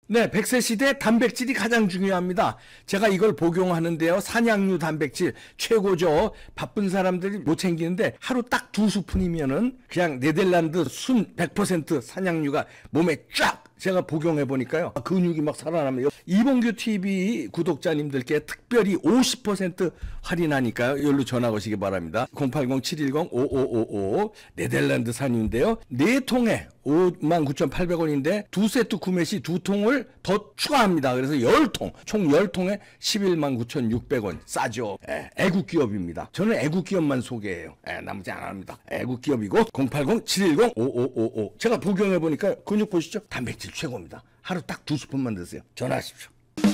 네, 100세 시대 단백질이 가장 중요합니다. 제가 이걸 복용하는데요. 산양류 단백질 최고죠. 바쁜 사람들이 못 챙기는데 하루 딱 2스푼이면은 그냥 네덜란드 순 100% 산양류가 몸에 쫙 제가 복용해 보니까요. 근육이 막 살아나면 이봉규 TV 구독자님들께 특별히 50% 할인하니까요. 여기로 전화 오시기 바랍니다. 080-710-5555 네덜란드 산유인데요. 4통에 59,800원인데 2세트 구매 시 2통을 더 추가합니다. 그래서 10통, 총 10통에 119,600원. 싸죠. 애국기업입니다. 저는 애국기업만 소개해요. 나머지 안 합니다. 애국기업이고 080-710-5555 제가 복용해 보니까 근육 보시죠. 단백질 최고입니다. 하루 딱 2스푼만 드세요. 전화하십시오.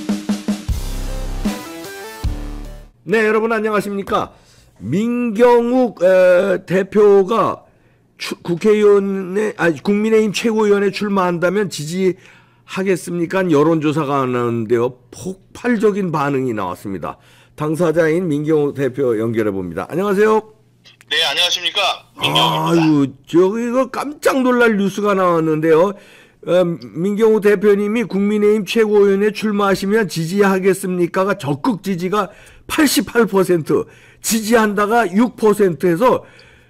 네, 여러분 안녕하십니까. 민경욱 대표가 국민의힘 최고위원에 출마한다면 지지하겠습니까? 여론조사가 나오는데요. 폭발적인 반응이 나왔습니다. 당사자인 민경욱 대표 연결해 봅니다. 안녕하세요. 네, 안녕하십니까. 민경욱입니다. 아유, 이거 깜짝 놀랄 뉴스가 나왔는데요. 민경욱 대표님이 국민의힘 최고위원에 출마하시면 지지하겠습니까가 적극 지지가 88%, 지지한다가 6%에서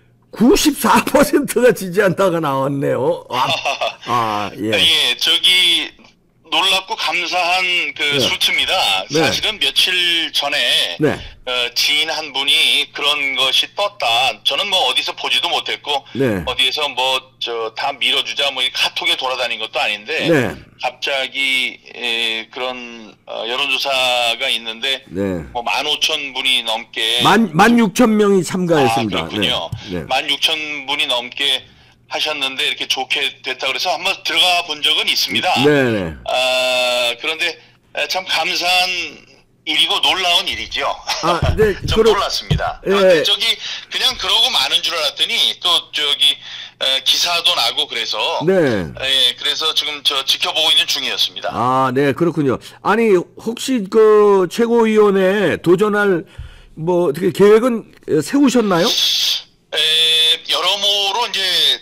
94%가 지지한다가 나왔네요. 예. 예, 저기 놀랍고 감사한 그 수치입니다. 네. 사실은 며칠 전에 네. 지인 한 분이 그런 것이 떴다. 저는 뭐 어디서 보지도 못했고 네. 어디에서 뭐 다 밀어주자 뭐 카톡에 돌아다닌 것도 아닌데 네. 갑자기 그런 여론조사가 있는데 네. 뭐 15,000분이 넘게 16,000명이 참가했습니다. 그렇군요. 네. 16,000분이 넘게 하셨는데 이렇게 좋게 됐다 그래서 한번 들어가 본 적은 있습니다. 네네. 그런데 참 감사한 일이고 놀라운 일이죠. 네, 좀 놀랐습니다. 예. 저기 그냥 그러고 마는 줄 알았더니 또 저기 기사도 나고 그래서 네. 예, 그래서 지금 저 지켜보고 있는 중이었습니다. 네, 그렇군요. 아니, 혹시 그 최고위원회 도전할 뭐 어떻게 계획은 세우셨나요? 여러모로 이제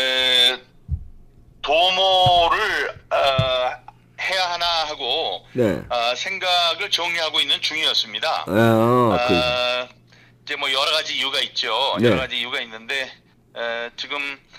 도모를 해야 하나 하고 네. 생각을 정리하고 있는 중이었습니다. 이제 뭐 여러 가지 이유가 있죠. 네. 여러 가지 이유가 있는데 지금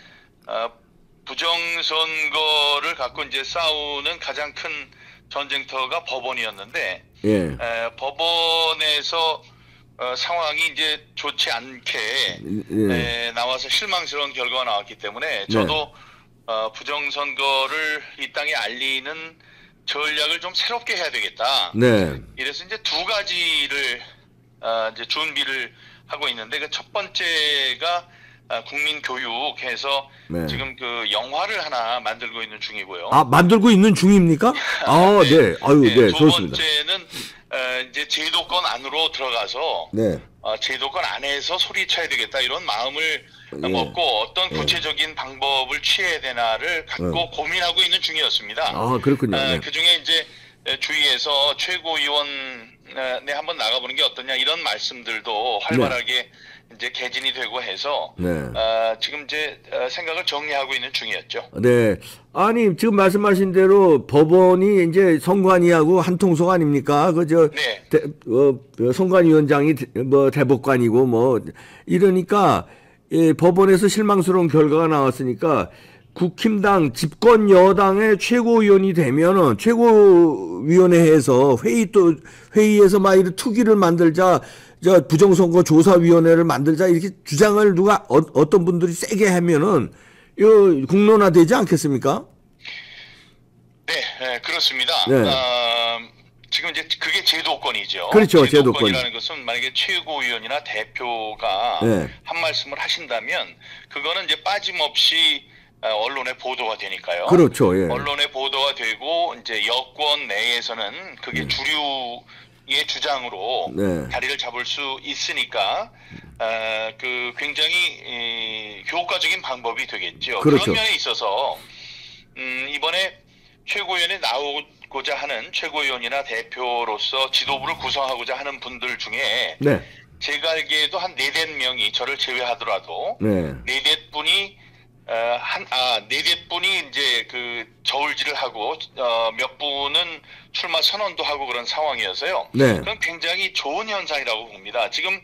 부정선거를 갖고 이제 싸우는 가장 큰 전쟁터가 법원이었는데 예. 법원에서 상황이 이제 좋지 않게 나와서 실망스러운 결과가 나왔기 때문에 저도 부정선거를 이 땅에 알리는 전략을 좀 새롭게 해야 되겠다. 네. 이래서 이제 두 가지를 이제 준비를 하고 있는데 그 첫 번째가 국민교육해서 네. 지금 그 영화를 하나 만들고 있는 중이고요. 만들고 있는 중입니까? 네. 네. 아유, 네, 두 좋습니다. 번째는 이제 제도권 안으로 들어가서 네. 제도권 안에서 소리쳐야 되겠다 이런 마음을 먹고 어떤 구체적인 방법을 취해야 되나를 갖고 고민하고 있는 중이었습니다. 그렇군요. 네. 그중에 이제 주위에서 최고위원에 한번 나가보는 게 어떠냐 이런 말씀들도 활발하게 이제 개진이 되고 해서 지금 이제 생각을 정리하고 있는 중이었죠. 네. 아니, 지금 말씀하신 대로 법원이 이제 선관위하고 한 통속 아닙니까? 네. 선관위원장이 뭐 대법관이고 뭐 이러니까 법원에서 실망스러운 결과가 나왔으니까 국힘당 집권 여당의 최고위원이 되면은 최고위원회에서 회의에서 막 이런 투기를 만들자, 부정선거 조사위원회를 만들자 이렇게 주장을 누가 어떤 분들이 세게 하면은 이거 국론화되지 않겠습니까? 네, 그렇습니다. 네. 지금 이제 그게 제도권이죠. 그렇죠, 제도권이라는 것은 만약에 최고위원이나 대표가 한 말씀을 하신다면 그거는 이제 빠짐없이 언론에 보도가 되니까요. 그렇죠. 예. 언론에 보도가 되고 이제 여권 내에서는 그게 주류의 주장으로 자리를 잡을 수 있으니까 그 굉장히 효과적인 방법이 되겠죠. 그렇죠. 그런 면에 있어서 이번에 최고위원에 나오고자 하는 최고위원이나 대표로서 지도부를 구성하고자 하는 분들 중에 제가 알기에도 한 4-5명이 저를 제외하더라도 4-5분이 네댓 분이 이제 그 저울질을 하고 몇 분은 출마 선언도 하고 그런 상황이어서요. 네. 그건 굉장히 좋은 현상이라고 봅니다. 지금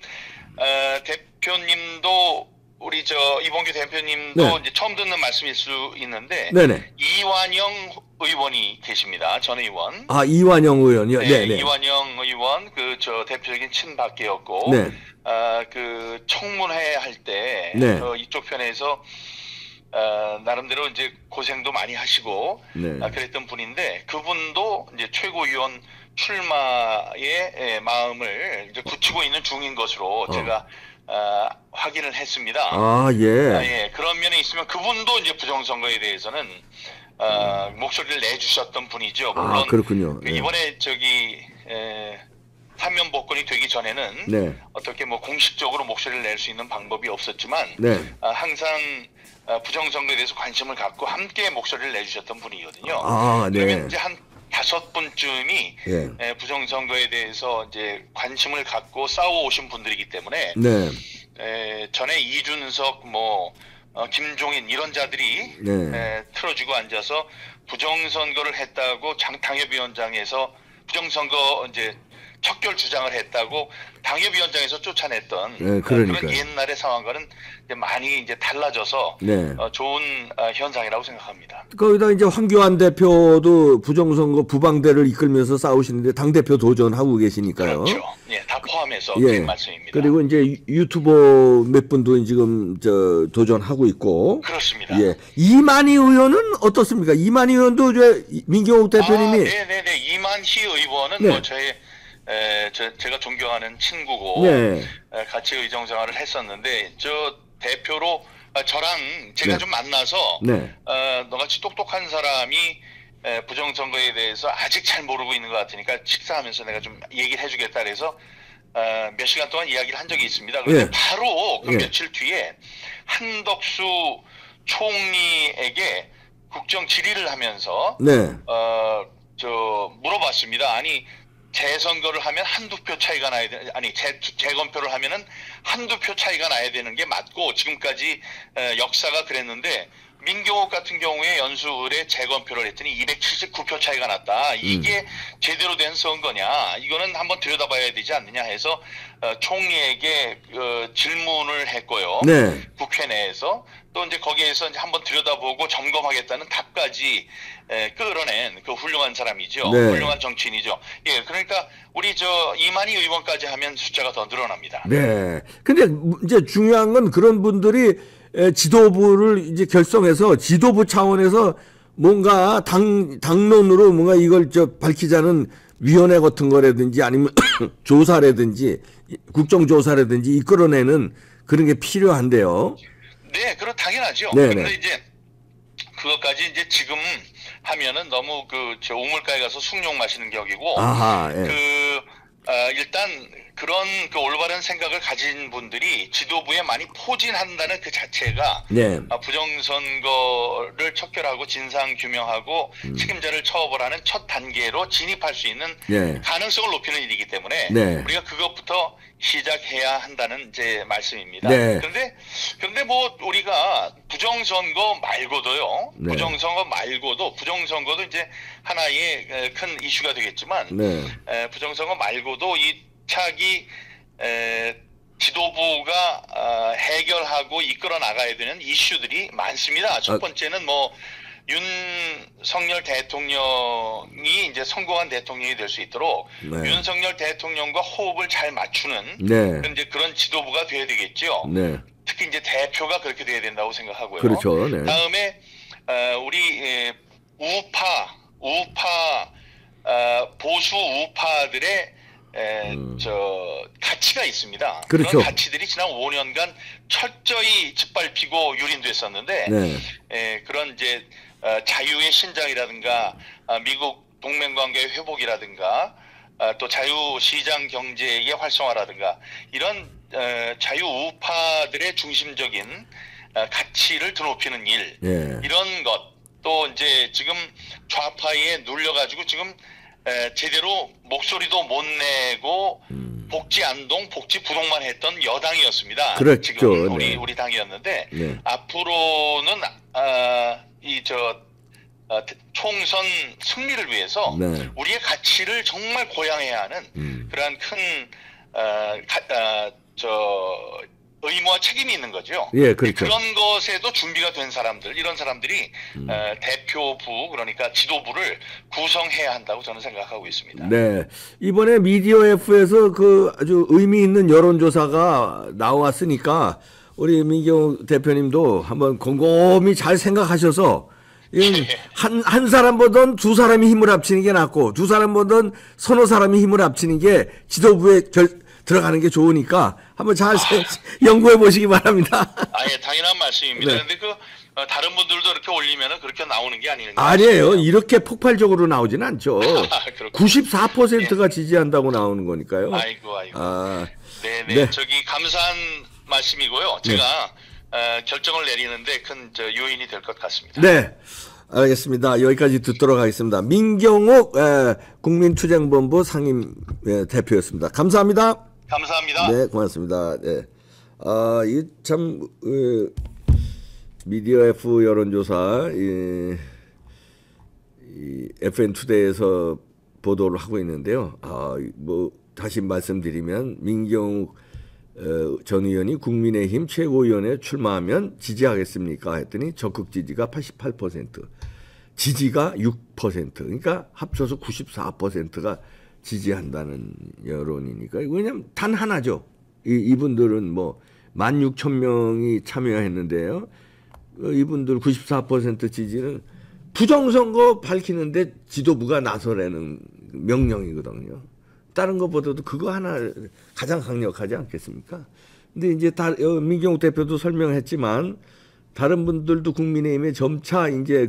대표님도 우리 이봉규 대표님도 네. 이제 처음 듣는 말씀일 수 있는데 네네. 이완영 의원이 계십니다. 전 의원. 이완영 의원이요. 네, 네. 이완영 의원 대표적인 친박계였고 네. 그 청문회 할 때 네. 이쪽 편에서 나름대로 이제 고생도 많이 하시고 네. 그랬던 분인데 그분도 이제 최고위원 출마의 마음을 이제 굳히고 있는 중인 것으로 제가 확인을 했습니다. 예. 예. 그런 면에 있으면 그분도 이제 부정선거에 대해서는 목소리를 내주셨던 분이죠. 물론 그렇군요. 네. 이번에 사면 복권이 되기 전에는 네. 어떻게 뭐 공식적으로 목소리를 낼 수 있는 방법이 없었지만 네. 항상 부정선거에 대해서 관심을 갖고 함께 목소리를 내주셨던 분이거든요. 네. 그러면 이제 한 5분쯤이 네. 부정선거에 대해서 이제 관심을 갖고 싸워오신 분들이기 때문에 네. 전에 이준석 김종인 이런 자들이 네. 틀어지고 앉아서 부정선거를 했다고 당협위원장에서 부정선거 이제 척결 주장을 했다고 당협위원장에서 쫓아냈던 그런 옛날의 상황과는 이제 많이 이제 달라져서 네. 좋은 현상이라고 생각합니다. 거기다 이제 황교안 대표도 부정선거 부방대를 이끌면서 싸우시는데 당 대표 도전하고 계시니까요. 그렇죠. 예, 다 포함해서 그 말씀입니다. 그리고 이제 유튜버 몇 분도 지금 도전하고 있고. 그렇습니다. 예. 이만희 의원은 어떻습니까? 이만희 의원도 민경욱 대표님이. 네네네. 이만희 의원은 제가 존경하는 친구고 같이 의정 생활을 했었는데 대표로 저랑 제가 좀 만나서 너같이 똑똑한 사람이 부정선거에 대해서 아직 잘 모르고 있는 것 같으니까 식사하면서 내가 좀 얘기를 해주겠다 그래서 몇 시간 동안 이야기를 한 적이 있습니다. 그런데 바로 그 며칠 뒤에 한덕수 총리에게 국정 질의를 하면서 물어봤습니다. 아니 재선거를 하면 한두 표 차이가 나야 재검표를 하면은 한두 표 차이가 나야 되는 게 맞고 지금까지 역사가 그랬는데 민경욱 같은 경우에 연수을에 재검표를 했더니 279표 차이가 났다. 이게 제대로 된 선거냐? 이거는 한번 들여다봐야 되지 않느냐 해서 총리에게 질문을 했고요. 국회 내에서 또 이제 거기에서 이제 한번 들여다보고 점검하겠다는 답까지 끌어낸 그 훌륭한 사람이죠. 훌륭한 정치인이죠. 예, 그러니까 우리 이만희 의원까지 하면 숫자가 더 늘어납니다. 네. 근데 이제 중요한 건 그런 분들이 지도부를 이제 결성해서 지도부 차원에서 뭔가 당론으로 뭔가 이걸 밝히자는 위원회 같은 거라든지 아니면 조사라든지 국정조사라든지 이끌어내는 그런 게 필요한데요. 네, 그럼 당연하죠. 그런데 이제 그것까지 이제 지금 하면은 너무 우물가에 가서 숭늉 마시는 격이고, 일단 그런 올바른 생각을 가진 분들이 지도부에 많이 포진한다는 그 자체가 부정선거를 척결하고 진상규명하고 책임자를 처벌하는 첫 단계로 진입할 수 있는 가능성을 높이는 일이기 때문에 우리가 그것부터 시작해야 한다는 제 말씀입니다. 그런데 우리가 부정선거 말고도요. 부정선거도 이제 하나의 큰 이슈가 되겠지만 부정선거 말고도 이 차기 지도부가 해결하고 이끌어 나가야 되는 이슈들이 많습니다. 첫 번째는 윤석열 대통령이 이제 성공한 대통령이 될 수 있도록 윤석열 대통령과 호흡을 잘 맞추는 이제 그런 지도부가 돼야 되겠죠. 특히 이제 대표가 그렇게 돼야 된다고 생각하고요. 그렇죠. 다음에 우리 보수 우파들의 가치가 있습니다. 그렇죠. 그런 가치들이 지난 5년간 철저히 짓밟히고 유린됐었는데 그런 이제 자유의 신장이라든가 미국 동맹관계의 회복이라든가 또 자유시장 경제의 활성화라든가 이런 자유 우파들의 중심적인 가치를 드높이는 일 이런 것 또 이제 지금 좌파에 눌려가지고 지금 제대로 목소리도 못 내고 복지안동, 복지부동만 했던 여당이었습니다. 그렇죠. 지금 네. 우리 당이었는데 네. 앞으로는 총선 승리를 위해서 네. 우리의 가치를 정말 고양해야 하는 그러한 큰 의무와 책임이 있는 거죠. 예, 그렇죠. 그런 것에도 준비가 된 사람들, 이런 사람들이 대표부, 그러니까 지도부를 구성해야 한다고 저는 생각하고 있습니다. 네. 이번에 미디어 F에서 그 아주 의미 있는 여론조사가 나왔으니까 우리 민경욱 대표님도 한번 곰곰이 잘 생각하셔서 한 사람보단 두 사람이 힘을 합치는 게 낫고 두 사람보단 서너 사람이 힘을 합치는 게 지도부에 들어가는 게 좋으니까 한번 잘 연구해 보시기 바랍니다. 예, 당연한 말씀입니다. 네. 근데 다른 분들도 이렇게 올리면은 그렇게 나오는 게 아니에요. 아니에요. 이렇게 폭발적으로 나오진 않죠. 94%가 지지한다고 나오는 거니까요. 아이고. 네네. 네. 저기 감사한 말씀이고요. 제가 결정을 내리는데 큰 요인이 될 것 같습니다. 네. 알겠습니다. 여기까지 듣도록 하겠습니다. 민경욱 국민투쟁본부 상임 대표였습니다. 감사합니다. 감사합니다. 네, 고맙습니다. 네. 이 참 미디어 F 여론조사 FN투데이에서 보도를 하고 있는데요. 뭐 다시 말씀드리면 민경욱 전 의원이 국민의힘 최고위원회에 출마하면 지지하겠습니까? 했더니 적극 지지가 88%, 지지가 6%, 그러니까 합쳐서 94%가 지지한다는 여론이니까 왜냐면 단 하나죠. 이분들은 뭐 16,000명이 참여했는데요. 이분들 94% 지지는 부정선거 밝히는데 지도부가 나서라는 명령이거든요. 다른 것보다도 그거 하나 가장 강력하지 않겠습니까? 근데 이제 민경욱 대표도 설명했지만 다른 분들도 국민의힘에 점차 이제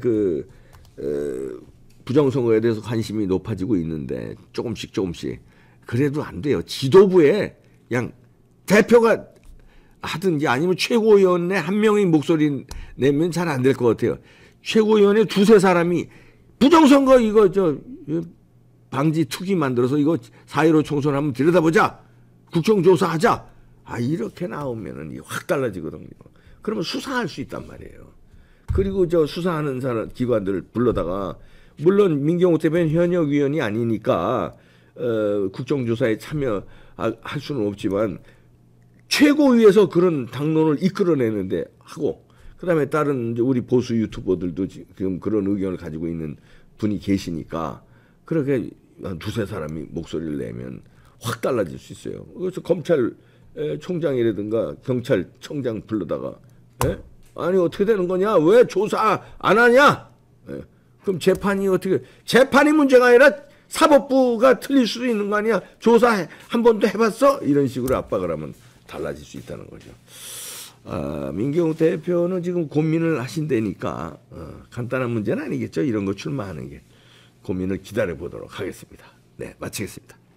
부정선거에 대해서 관심이 높아지고 있는데 조금씩 그래도 안 돼요. 지도부에 그냥 대표가 하든지 아니면 최고위원회 한 명의 목소리 내면 잘 안 될 것 같아요. 최고위원회 두세 사람이 부정선거 이거 방지 특위 만들어서 이거 4.15 총선 한번 들여다보자. 국정조사하자. 이렇게 나오면은 확 달라지거든요. 그러면 수사할 수 있단 말이에요. 그리고 수사하는 기관들을 불러다가 물론 민경욱 대표는 현역 위원이 아니니까 국정조사에 참여할 수는 없지만 최고위에서 그런 당론을 이끌어내는데 하고 그다음에 다른 우리 보수 유튜버들도 지금 그런 의견을 가지고 있는 분이 계시니까 그렇게 한 두세 사람이 목소리를 내면 확 달라질 수 있어요. 그래서 검찰총장이라든가 경찰청장 불러다가 아니 어떻게 되는 거냐? 왜 조사 안 하냐? 그럼 재판이 문제가 아니라 사법부가 틀릴 수도 있는 거 아니야? 조사 한 번도 해봤어? 이런 식으로 압박을 하면 달라질 수 있다는 거죠. 민경욱 대표는 지금 고민을 하신다니까 간단한 문제는 아니겠죠. 이런 거 출마하는 게. 고민을 기다려 보도록 하겠습니다. 네, 마치겠습니다.